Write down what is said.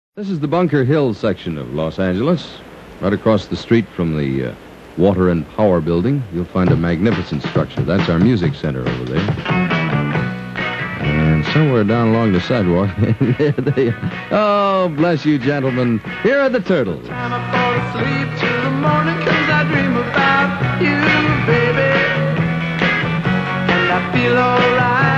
This is the Bunker Hill section of Los Angeles. Right across the street from the Water and Power Building, you'll find a magnificent structure. That's our music center over there. And somewhere down along the sidewalk, there they are. Oh, bless you, gentlemen. Here are the Turtles. Time I fall asleep till the morning 'cause I dream about you, baby. And I feel alright.